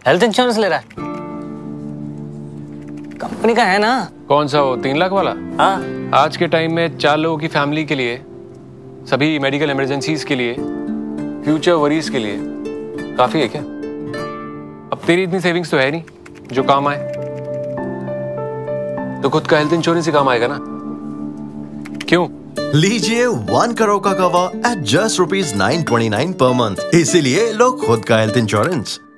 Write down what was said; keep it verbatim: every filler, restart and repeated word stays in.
Health insurance ले रहा है? कंपनी का है ना? कौन सा हो, तीन लाख वाला? हाँ। आज के टाइम में चार लोगों की फैमिली के लिए, सभी मेडिकल इमरजेंसीज के लिए, फ्यूचर वरीज के लिए काफी है क्या? अब तेरी इतनी सेविंग्स तो है नहीं जो काम आए, तो खुद का हेल्थ इंश्योरेंस ही काम आएगा ना? क्यों? लीजिए वन करोड़ का cover at just rupees nine twenty nine per month. इसीलिए लो खुद का हेल्थ इंश्योरेंस।